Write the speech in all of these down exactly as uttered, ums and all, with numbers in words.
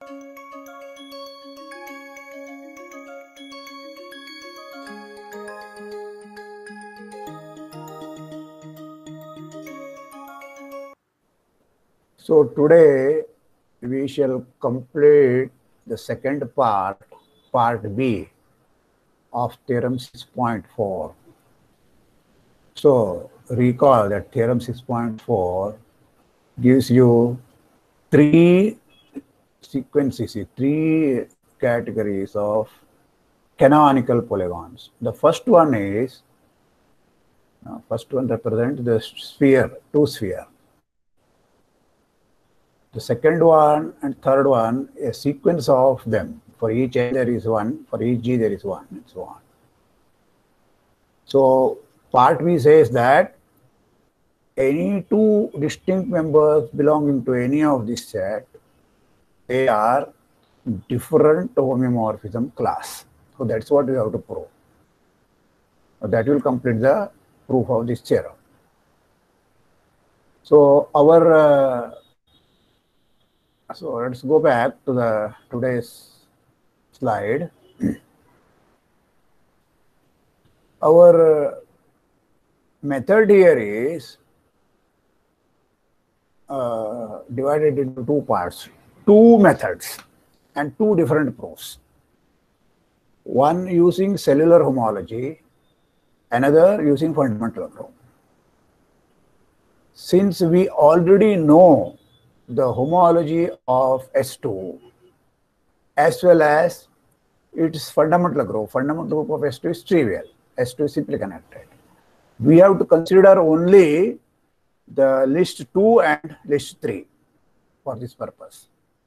So today we shall complete the second part, part B of theorem six point four. So recall that theorem six point four gives you three sequences, three categories of canonical polygons. The first one is, uh, first one represents the sphere, two sphere. The second one and third one, a sequence of them. For each N there is one, for each G there is one, and so on. So part B says that any two distinct members belonging to any of this set, they are different homeomorphism class. So that's what we have to prove. So that will complete the proof of this theorem. So our uh, so let's go back to the today's slide. Our uh, method here is uh, divided into two parts, two methods and two different proofs. One using cellular homology, another using fundamental proof. Since we already know the homology of S two as well as its fundamental group, fundamental group of S two is trivial, S two is simply connected. We have to consider only the list two and list three for this purpose.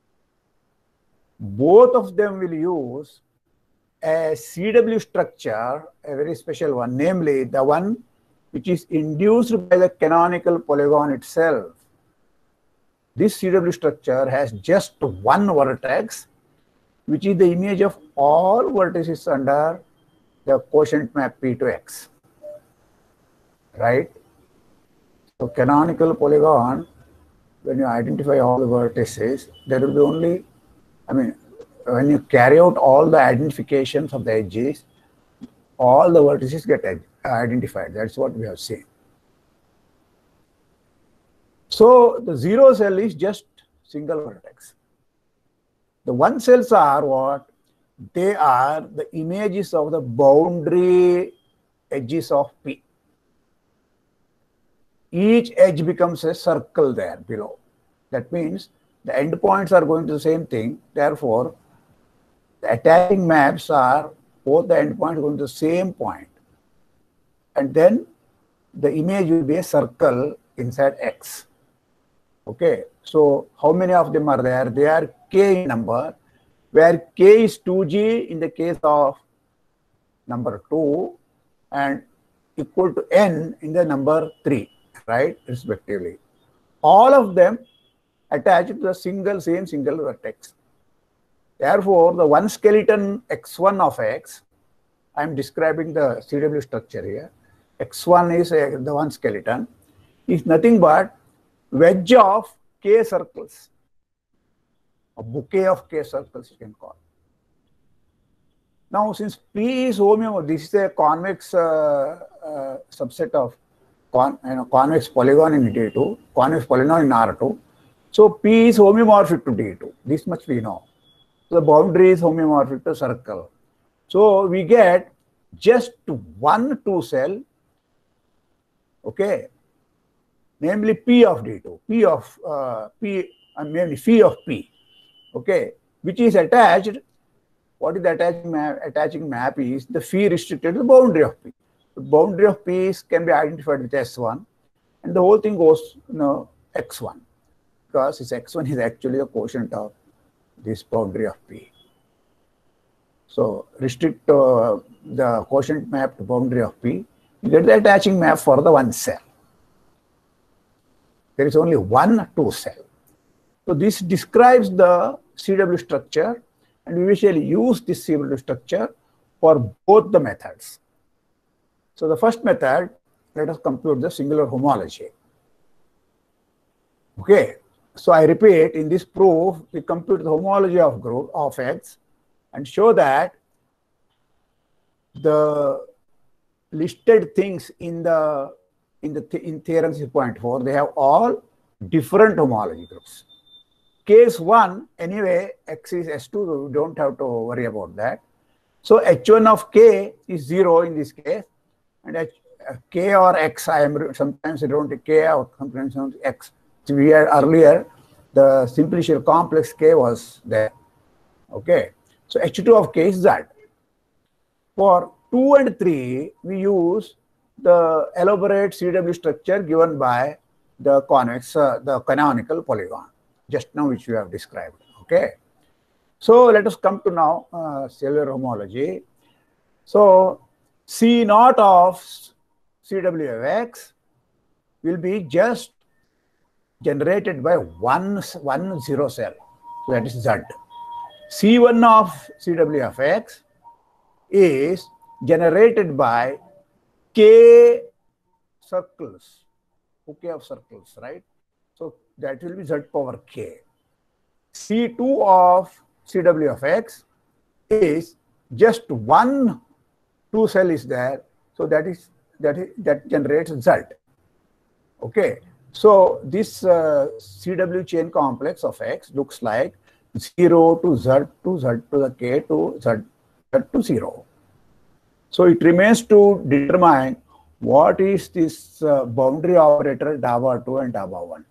Both of them will use a C W structure, a very special one, namely the one which is induced by the canonical polygon itself. This C W structure has just one vertex, which is the image of all vertices under the quotient map P to X, right? So canonical polygon, when you identify all the vertices, there will be only, I mean, when you carry out all the identifications of the edges, all the vertices get identified. That's what we have seen. So the zero cell is just single vertex. The one cells are what? They are the images of the boundary edges of P. Each edge becomes a circle there below. That means the endpoints are going to the same thing. Therefore, the attaching maps are both the endpoints going to the same point. And then the image will be a circle inside X. Okay, so how many of them are there? They are K in number, where K is two G in the case of number two and equal to N in the number three, right, respectively. All of them attached to the single, same single vertex. Therefore, the one skeleton X one of X, I am describing the C W structure here. X one is a, the one skeleton, is nothing but wedge of K circles, a bouquet of K circles you can call. Now, since P is homeomorphic, this is a convex uh, uh, subset of con, you know, convex polygon in D two, convex polygon in R two. So P is homeomorphic to D two. This much we know. So the boundary is homeomorphic to circle. So we get just one two cell, okay, namely P of D two, P of uh, P, and namely phi of P, okay, which is attached. What is the attaching map? Attaching map is the phi restricted to the boundary of P. The boundary of P is, can be identified with S one, and the whole thing goes, you know, X one, because this X one is actually the quotient of this boundary of P. So restrict uh, the quotient map to boundary of P, you get the attaching map for the one cell. There is only one two cell. So this describes the C W structure, and we usually use this C W structure for both the methods. So the first method, let us compute the singular homology. Okay, so I repeat, in this proof, we compute the homology of group of X and show that the listed things in the in the th in theorem six point four, they have all different homology groups. Case one, anyway, X is S two, so we don't have to worry about that. So H one of K is zero in this case, and H, uh, K or X, I am sometimes I don't K or sometimes X. So we had earlier the simplicial complex K was there. Okay, so H two of K is Z. For two and three, we use the elaborate C W structure given by the convex, uh, the canonical polygon, just now which we have described. Okay. So let us come to now uh, cellular homology. So C naught of C W of X will be just generated by one, one zero cell. So that is Z. C one of C W of X is generated by K circles, bouquet of circles, right? So that will be Z power K. C two of C W of X is just one two cell is there, so that is that is that generates Z. Okay, so this uh, C W chain complex of X looks like zero to Z to Z to the K to Z, Z to zero. So it remains to determine what is this uh, boundary operator DABA two and DABA one.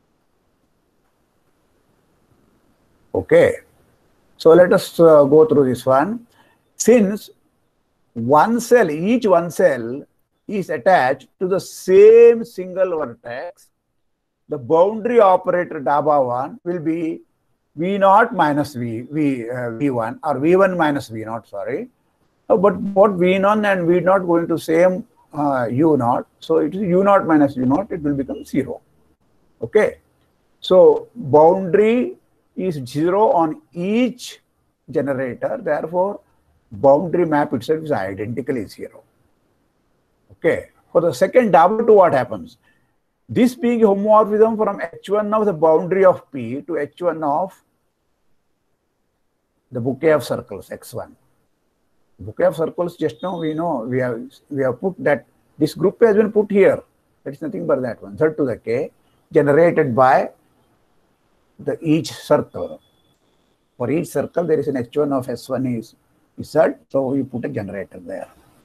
Okay. So let us uh, go through this one. Since one cell, each one cell is attached to the same single vertex, the boundary operator DABA one will be V naught minus V, v, uh, V one or V one minus V naught, sorry. Uh, but what V one and V naught going to same uh, U naught. So it is U naught minus U naught, it will become zero. Okay. So boundary is zero on each generator, therefore boundary map itself is identically zero. Okay, for the second DABA two, what happens? This being homomorphism from H one of the boundary of P to H one of the bouquet of circles X one. Bouquet of circles, just now we know we have we have put that this group has been put here. That is nothing but that one, Z to the K, generated by the each circle. For each circle, there is an H one of S one is, is Z, so we put a generator there.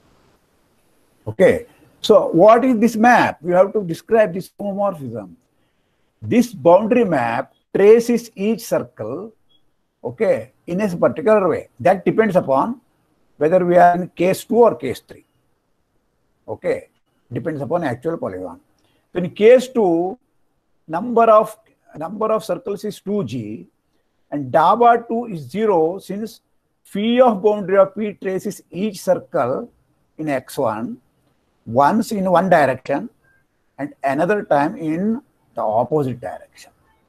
Okay, so what is this map? You have to describe this homomorphism. This boundary map traces each circle, okay, in a particular way. That depends upon whether we are in case two or case three. Okay, depends upon actual polygon. So in case two, number of number of circles is two G and DABA two is zero, since phi of boundary of P traces each circle in X one once in one direction and another time in the opposite direction.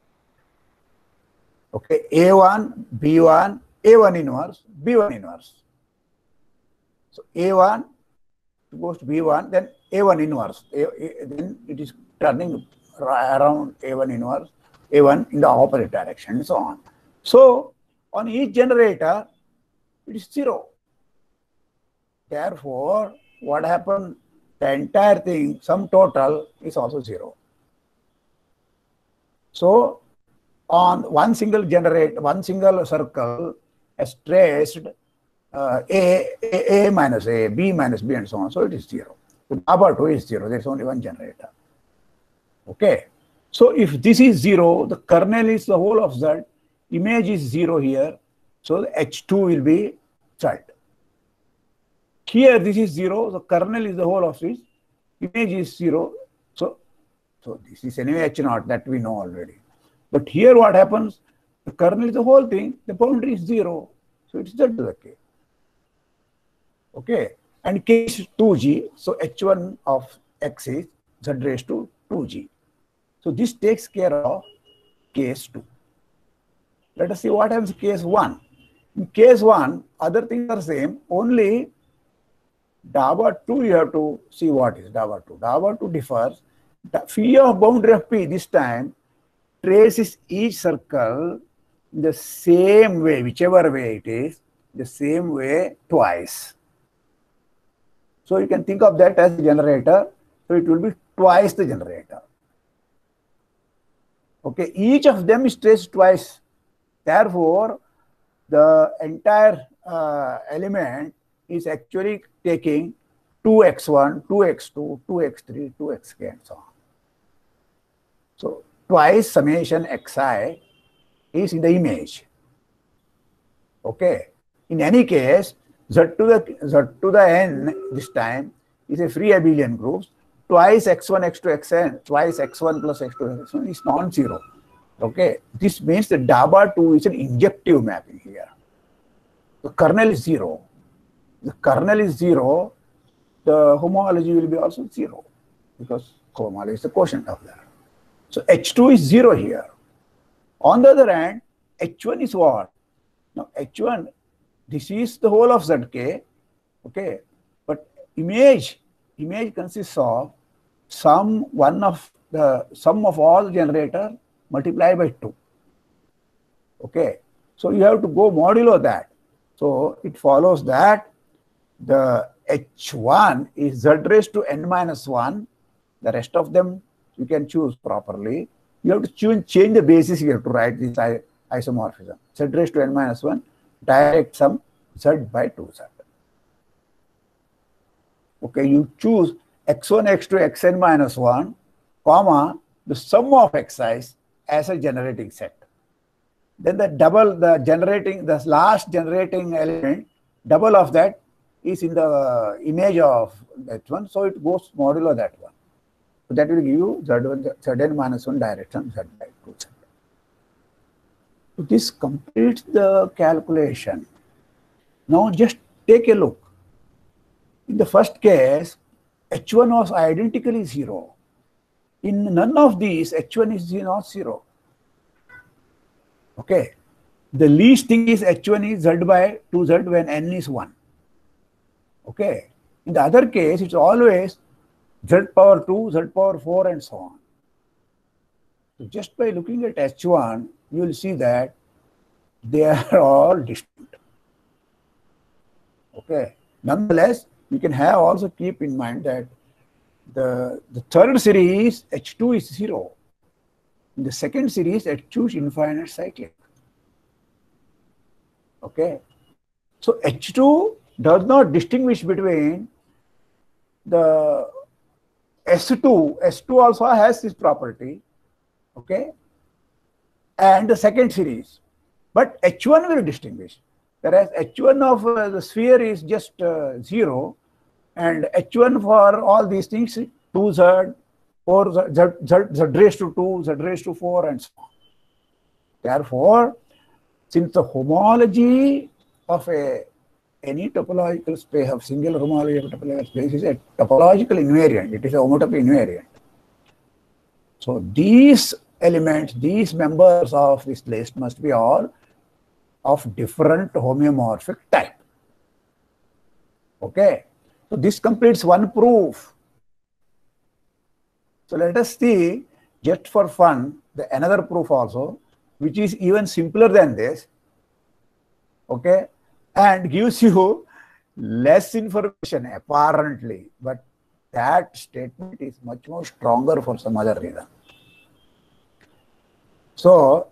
Okay, A one, B one, A one inverse, B one inverse. So A one goes to B one, then A one inverse, A, A, then it is turning around A one inverse, A one in the opposite direction, and so on. So on each generator, it is zero. Therefore, what happened? The entire thing, sum total, is also zero. So on one single generator, one single circle has traced uh, A, A, A minus A, B minus B, and so on. So it is zero. So DABA two is zero. There is only one generator. Okay. So if this is zero, the kernel is the whole of Z. Image is zero here. So the H two will be Z. Here this is zero. The kernel is the whole of this. Image is zero. So, so this is anyway H naught, that we know already. But here what happens? The kernel is the whole thing. The boundary is zero. So it's Z to the K. Okay. And K is two G. So H one of X is Z raised to two G. So this takes care of case two. Let us see what happens in case one. In case one, other things are same, only DABA two you have to see what is DABA two. DABA two differs. The phi of boundary of P this time traces each circle in the same way, whichever way it is, the same way twice. So you can think of that as a generator. So it will be twice the generator. Okay, each of them is traced twice. Therefore, the entire uh, element is actually taking two x one, two x two, two x three, two x k and so on. So twice summation xi is in the image. Okay. In any case, z to the z to the n this time is a free abelian group. Twice x one, x two, xn, twice x one plus x two, x one is non-zero. Okay. This means the DABA two is an injective mapping here. The kernel is zero. The kernel is zero. The homology will be also zero because homology is the quotient of that. So H two is zero here. On the other hand, H one is what? Now H one, this is the whole of Z K, okay? But image, image consists of sum one of the sum of all the generator multiplied by two. Okay. So you have to go modulo that. So it follows that the H one is Z raised to n minus one. The rest of them you can choose properly. You have to choose, change the basis here to write this isomorphism. Z raised to n minus one, direct sum Z by two Z. Okay, you choose x one, x two, xn minus one, comma, the sum of xi's as a generating set. Then the double, the generating, the last generating element, double of that is in the image of that one. So it goes modulo that one. So that will give you Z one, Zn minus one direction Z by two Z. So this completes the calculation. Now just take a look. In the first case, H one was identically zero. In none of these, H one is not zero. Okay. The least thing is H one is Z by two Z when n is one. Okay. In the other case, it's always Z power two, Z power four, and so on. So just by looking at H one, you will see that they are all distinct. Okay. Nonetheless, you can have also keep in mind that the, the third series, H two is zero. In the second series, H two is infinite cyclic. Okay. So H two does not distinguish between the S two. S two also has this property. Okay. And the second series. But H one will distinguish. Whereas H one of uh, the sphere is just uh, zero, and H one for all these things, two Z, four Z, Z, Z, Z raised to two, Z raised to four, and so on. Therefore, since the homology of a any topological space of single homology of a topological space is a topological invariant, it is a homotopy invariant. So these elements, these members of this list must be all of different homeomorphic type. Okay. So this completes one proof. So let us see, just for fun, the another proof also, which is even simpler than this. Okay. And gives you less information apparently, but that statement is much more stronger for some other reason. So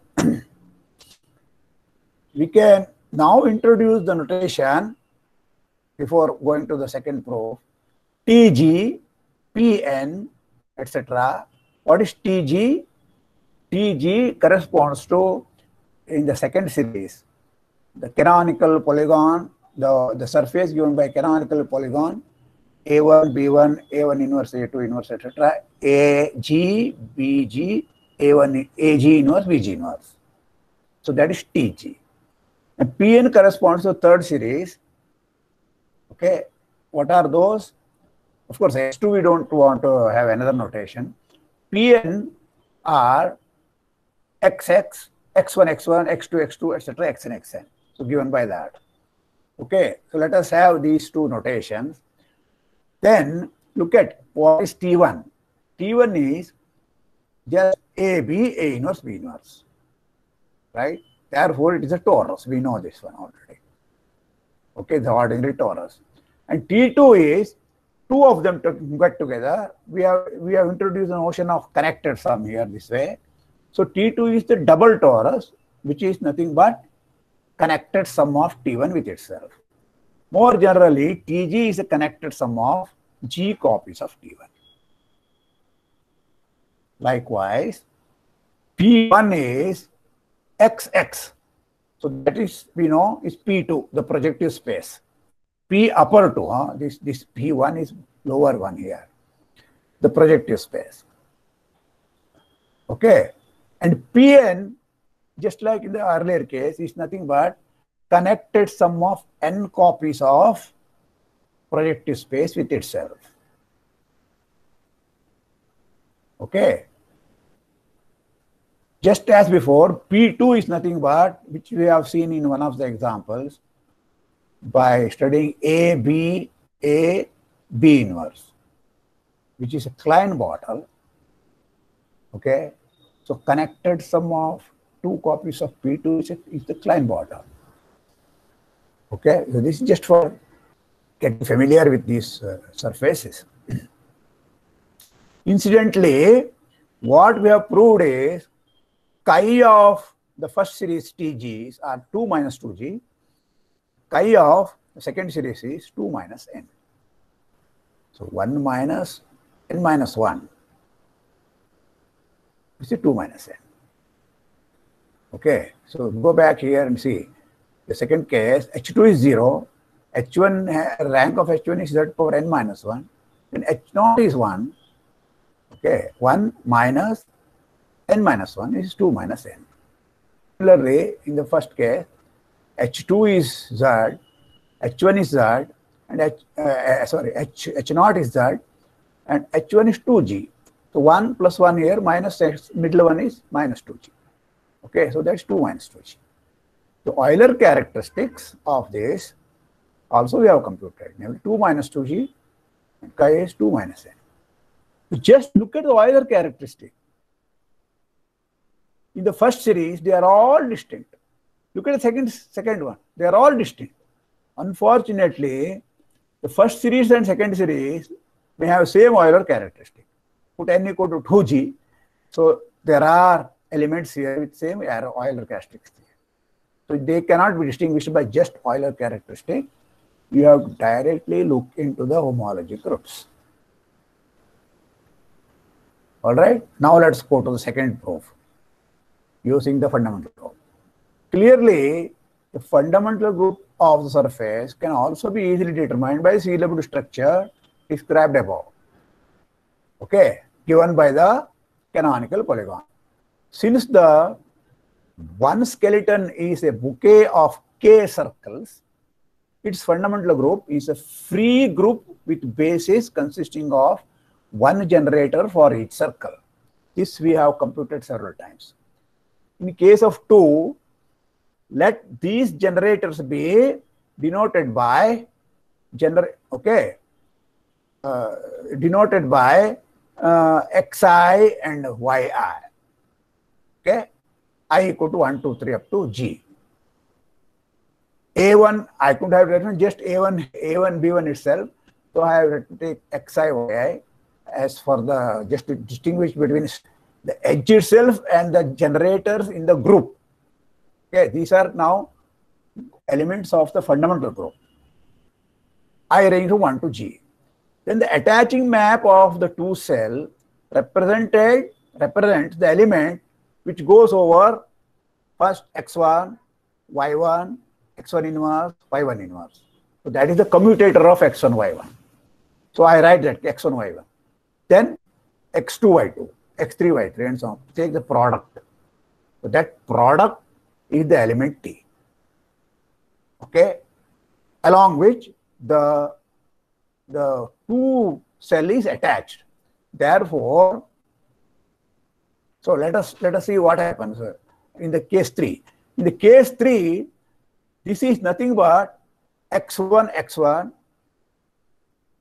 we can now introduce the notation before going to the second proof. T G, P N, et cetera. What is T G? T G corresponds to, in the second series, the canonical polygon, the, the surface given by canonical polygon, A one, B one, A one inverse, A two inverse, et cetera. A G, B G, A one, A G inverse, B G inverse. So that is T G. And P N corresponds to the third series. Okay. What are those? Of course, H two we don't want to have another notation. P N are X X, X one, X one, X two, X two, et cetera, X N, X N. So given by that. Okay. So let us have these two notations. Then look at what is T one. T one is just A B, A inverse, B inverse, right? Therefore, it is a torus. We know this one already. Okay, the ordinary torus. And T two is two of them to get together. We have we have introduced the notion of connected sum here this way. So T two is the double torus, which is nothing but connected sum of T one with itself. More generally, T G is a connected sum of G copies of T one. Likewise, P one is X X. So that is, we know, is P two, the projective space. P upper two, huh? this, this P one is lower one here, the projective space. Okay. And P N, just like in the earlier case, is nothing but connected sum of n copies of projective space with itself. Okay. Just as before, P two is nothing but, which we have seen in one of the examples, by studying A, B, A, B inverse, which is a Klein bottle. Okay. So connected sum of two copies of P two is, a, is the Klein bottle. Okay. So this is just for getting familiar with these uh, surfaces. Incidentally, what we have proved is chi of the first series T Gs are two minus two G. Chi of the second series is two minus n. So one minus n minus one. This is two minus n. Okay. So go back here and see. The second case, H two is zero. H one, rank of H one is z power n minus one. Then H zero is one. Okay. one minus n minus one is two minus n. Similarly, in the first case, H two is z, H one is z, and H, uh, sorry, H, H zero is z, and H one is two G. So one plus one here minus X, middle one is minus two G. Okay, so that's two minus two G. The Euler characteristics of this also we have computed. Namely, two minus two G, and chi is two minus n. So just look at the Euler characteristic. In the first series, they are all distinct. Look at the second, second one. They are all distinct. Unfortunately, the first series and second series may have same Euler characteristic. Put n equal to two G. So there are elements here with same Euler characteristics. So they cannot be distinguished by just Euler characteristic. You have to directly look into the homology groups. All right. Now let's go to the second proof using the fundamental group. Clearly, the fundamental group of the surface can also be easily determined by C-level structure described above. Okay, given by the canonical polygon. Since the one skeleton is a bouquet of K circles, its fundamental group is a free group with bases consisting of one generator for each circle. This we have computed several times. In case of two, let these generators be denoted by gener okay uh, denoted by uh, xi and yi. Okay, I equal to one, two, three up to G. A one I could have written just A one, A one, B one itself. So I have to take xi, yi as for the just to distinguish between the edge itself and the generators in the group. Okay, these are now elements of the fundamental group. I range from one to G. Then the attaching map of the two cell represented represents the element which goes over first x one, y one, x one inverse, y one inverse. So that is the commutator of x one, y one. So I write that x one, y one. Then x two, y two, x three, y three, and so on. Take the product. So that product is the element T. Okay, along which the the two cell is attached. Therefore, so let us let us see what happens in the case three. In the case three, this is nothing but x one, x one,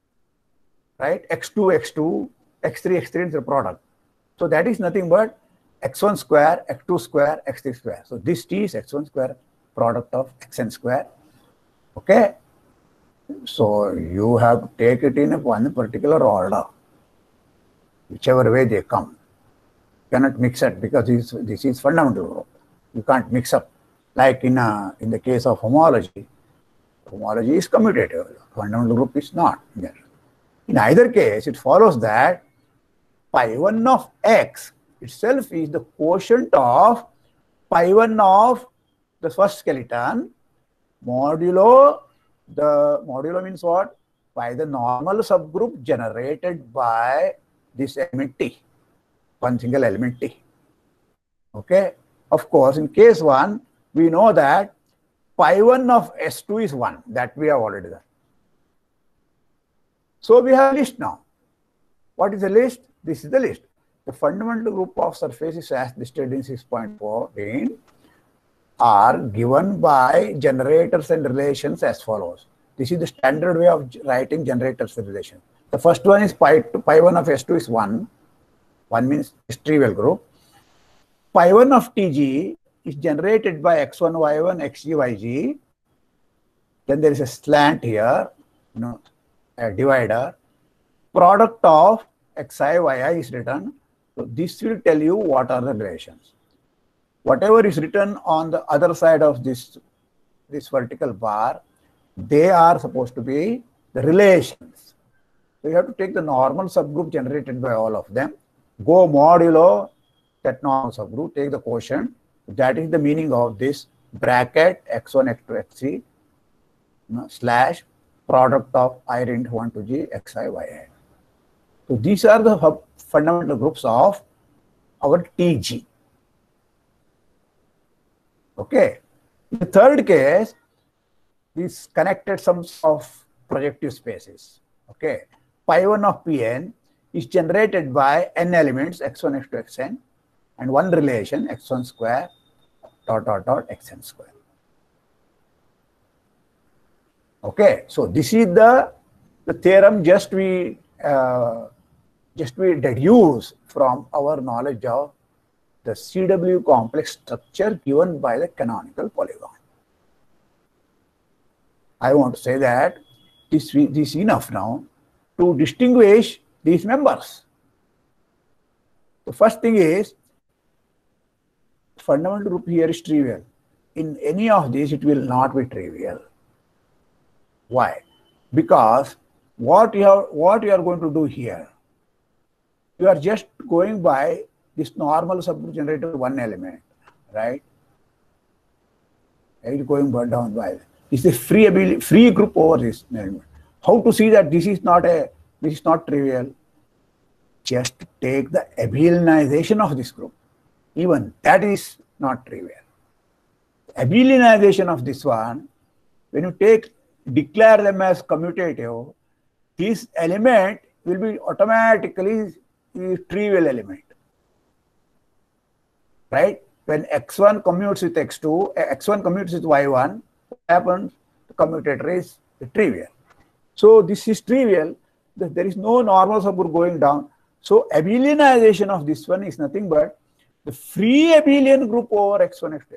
right? x two, x two, x three, x three is the product. So that is nothing but x one square, x two square, x three square. So this t is x one square product of xn square. Okay. So you have to take it in one particular order, whichever way they come. You cannot mix it because this, this is fundamental group. You can't mix up. Like in a, in the case of homology, homology is commutative. Fundamental group is not there. In either case, it follows that pi one of x itself is the quotient of pi one of the first skeleton modulo the modulo means what? By the normal subgroup generated by this element T, one single element T. Okay. Of course, in case one, we know that pi one of S two is one. That we have already done. So we have a list now. What is the list? This is the list. The fundamental group of surfaces as listed in six point fourteen are given by generators and relations as follows. This is the standard way of writing generators and relations. The first one is pi, pi one of S two is one. one means it's trivial group. Pi one of T G is generated by x one, y one, xg, yg. Then there is a slant here, you know, a divider. Product of xi, yi is written. So this will tell you what are the relations. Whatever is written on the other side of this, this vertical bar, they are supposed to be the relations. So you have to take the normal subgroup generated by all of them, go modulo that normal subgroup, take the quotient. That is the meaning of this bracket x one, x two, xc, you know, slash product of I int one to g, xi, yi. So these are the fundamental groups of our T G. Okay. In the third case, these connected sums of projective spaces. Okay. Pi one of Pn is generated by n elements x one, x two, xn, and one relation x one square dot dot dot xn square. Okay. So this is the, the theorem just we uh, just we deduce from our knowledge of the C W complex structure given by the canonical polygon. I want to say that this, this is enough now to distinguish these members. The first thing is, fundamental group here is trivial. In any of these, it will not be trivial. Why? Because what you are, what you are going to do here, you are just going by this normal subgroup generator one element, right? Right, going down by this is a free ability, free group over this element. How to see that this is not a this is not trivial? Just take the abelianization of this group. Even that is not trivial. Abelianization of this one, when you take declare them as commutative, this element will be automatically a trivial element. Right? When x one commutes with x two, x one commutes with y one, what happens? The commutator is trivial. So this is trivial. There is no normal subgroup going down. So abelianization of this one is nothing but the free abelian group over x one, x two.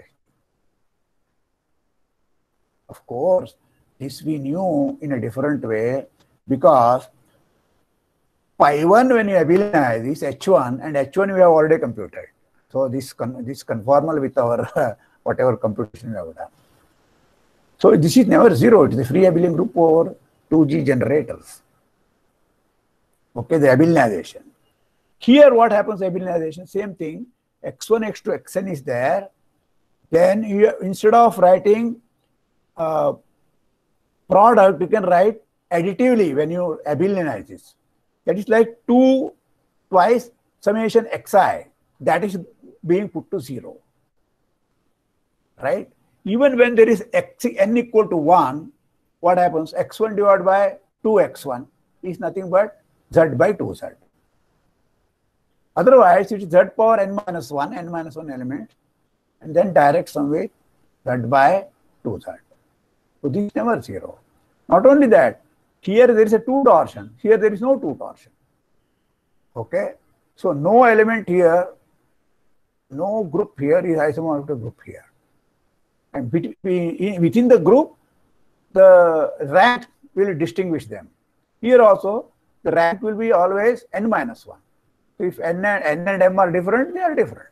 Of course, this we knew in a different way because pi one when you abelianize is h one and h one we have already computed. So this con this conformal with our uh, whatever computation we have done. So this is never zero. It is the free abelian group over two G generators. Okay, the abelianization. Here what happens abelianization? Same thing. x one, x two, xn is there. Then you instead of writing uh, product, you can write additively when you abelianize this. That is like two twice summation xi. That is being put to zero, right? Even when there is x n equal to one, what happens? x one divided by two x one is nothing but z by two z. Otherwise, it is z power n minus one, n minus one element, and then direct sum with z by two z. So this is never zero. Not only that, here there is a two torsion. Here there is no two torsion. Okay? So no element here no group here is isomorphic to group here. And between, within the group, the rank will distinguish them. Here also, the rank will be always n minus one. So if n and, n and m are different, they are different.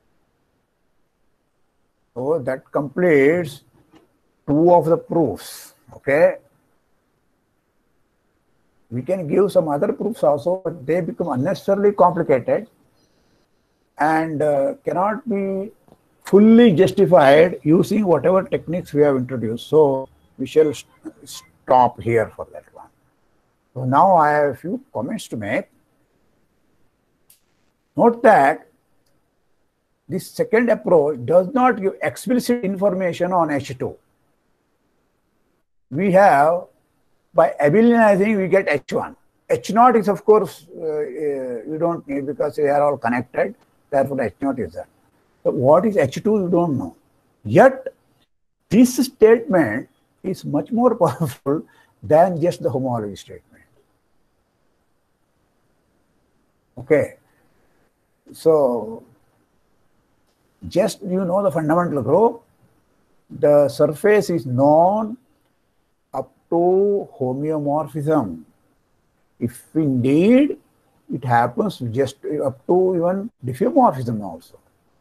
So that completes two of the proofs. Okay. We can give some other proofs also, but they become unnecessarily complicated and uh, cannot be fully justified using whatever techniques we have introduced. So we shall st stop here for that one. So now I have a few comments to make. Note that this second approach does not give explicit information on H two. We have, by abelianizing, we get H one. H naught is, of course, uh, uh, you don't need because they are all connected. Therefore, H naught is there. So what is H two, you don't know. Yet, this statement is much more powerful than just the homology statement. Okay. So, just you know the fundamental group, the surface is known up to homeomorphism. If indeed it happens just up to even diffeomorphism also.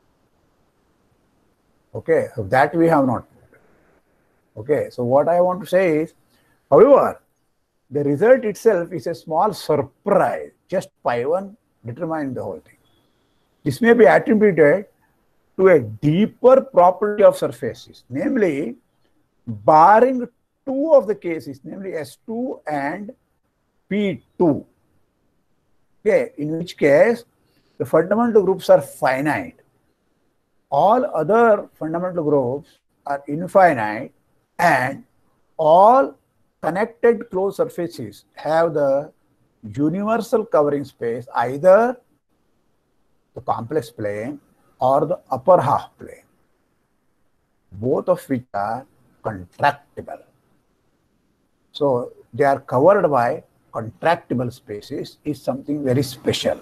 Okay, so that we have not. Okay, so what I want to say is, however, the result itself is a small surprise, just pi one determining the whole thing. This may be attributed to a deeper property of surfaces, namely, barring two of the cases, namely S two and P two. Okay, in which case the fundamental groups are finite. All other fundamental groups are infinite, and all connected closed surfaces have the universal covering space, either the complex plane or the upper half plane, both of which are contractible. So they are covered by contractible spaces is something very special.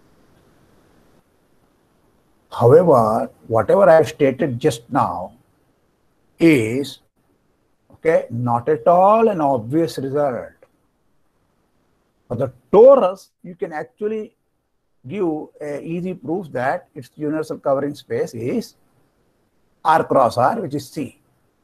However, whatever I have stated just now is okay, not at all an obvious result. For the torus, you can actually give a easy proof that its universal covering space is R cross R, which is C.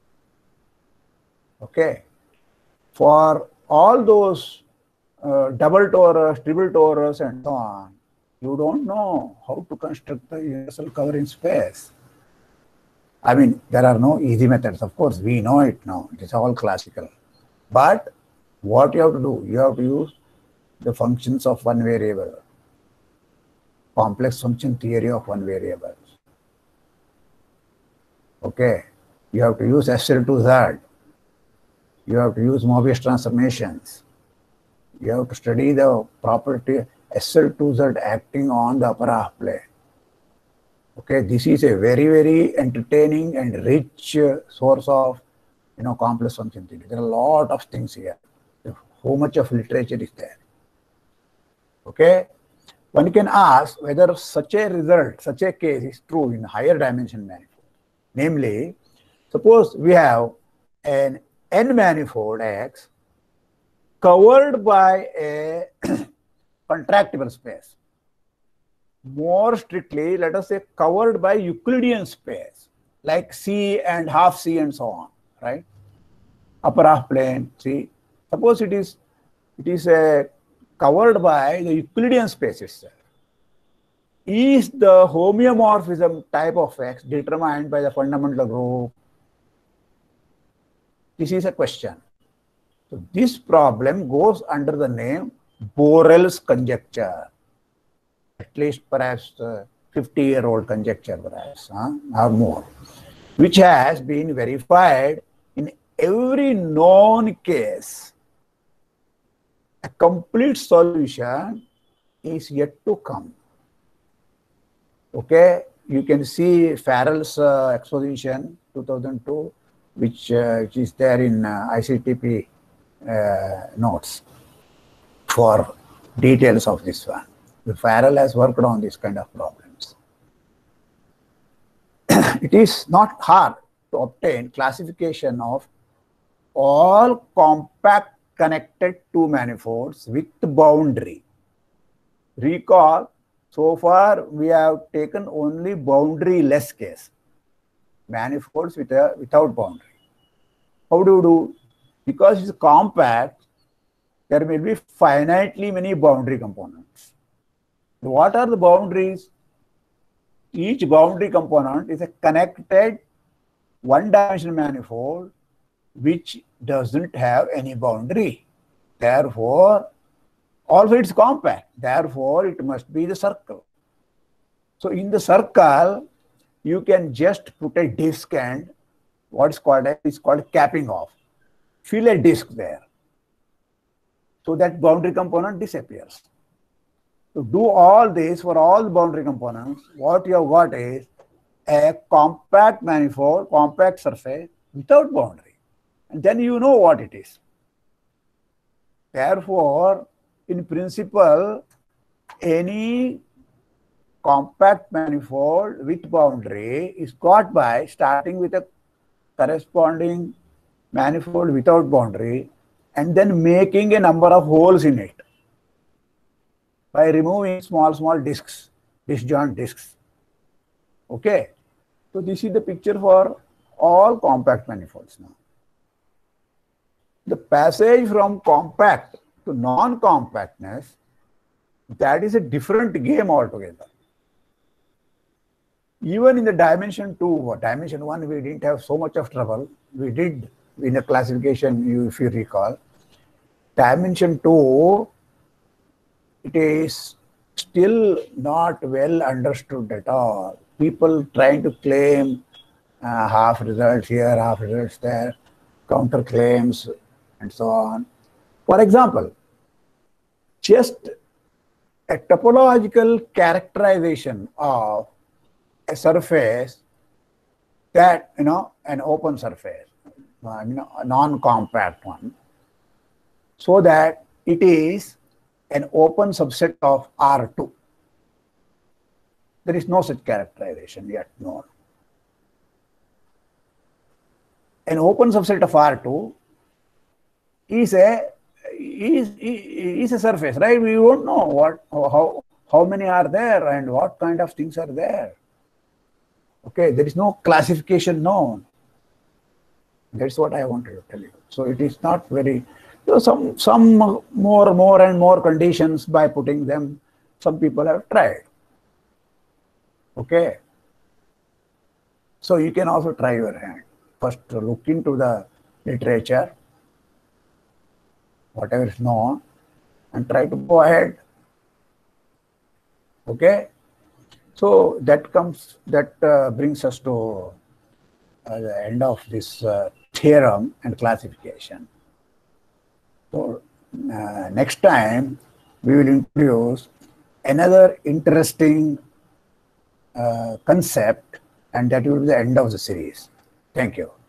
Okay. For all those uh, double torus, triple torus, and so on, you don't know how to construct the universal covering space. I mean, there are no easy methods. Of course, we know it now. It is all classical. But what you have to do, you have to use the functions of one variable, complex function theory of one variable. Okay. You have to use S L two Z. You have to use Mobius transformations. You have to study the property S L two Z acting on the upper half plane. Okay, this is a very, very entertaining and rich uh, source of, you know, complex function theory. There are a lot of things here. How much of literature is there? Okay, one can ask whether such a result, such a case is true in higher dimension manifold. Namely, suppose we have an n manifold X covered by a contractible space. More strictly, let us say covered by Euclidean space, like C and half C and so on, right? Upper half plane, C. Suppose it is, it is a covered by the Euclidean space itself. Is the homeomorphism type of X determined by the fundamental group? This is a question. So this problem goes under the name Borel's conjecture. At least perhaps uh, fifty year old conjecture perhaps, huh? or more, which has been verified in every known case. A complete solution is yet to come. Okay, you can see Farrell's uh, exposition two thousand two, which, uh, which is there in uh, I C T P uh, notes for details of this one. The Farrell has worked on this kind of problems. it is not hard to obtain classification of all compact connected two manifolds with boundary. Recall, so far we have taken only boundary-less case, manifolds with a, without boundary. How do you do? Because it's compact, there may be finitely many boundary components. What are the boundaries? Each boundary component is a connected one-dimensional manifold which doesn't have any boundary. Therefore, also it's compact. Therefore, it must be the circle. So in the circle, you can just put a disk and what's called a, it's called capping off. Fill a disk there. So that boundary component disappears. To do all this for all the boundary components, what you have got is a compact manifold, compact surface without boundary. And then you know what it is. Therefore, in principle, any compact manifold with boundary is got by starting with a corresponding manifold without boundary and then making a number of holes in it by removing small, small disks, disjoint disks. Okay. So this is the picture for all compact manifolds now. The passage from compact to non-compactness, that is a different game altogether. Even in the dimension two or dimension one, we didn't have so much of trouble. We did in the classification, if you recall. Dimension two, it is still not well understood at all. People trying to claim uh, half results here, half results there, counterclaims, and so on. For example, just a topological characterization of a surface that, you know, an open surface, I mean, a non-compact one, so that it is an open subset of R two. There is no such characterization yet known. An open subset of R two is a is, is a surface, right? We won't know what how how many are there and what kind of things are there. Okay, there is no classification known. That's what I wanted to tell you. So it is not very, so some some more more and more conditions by putting them, some people have tried. Okay. So you can also try your hand. First look into the literature, whatever is known, and try to go ahead. Okay. So that comes, that uh, brings us to uh, the end of this uh, theorem and classification. So uh, next time we will introduce another interesting uh, concept, and that will be the end of the series. Thank you.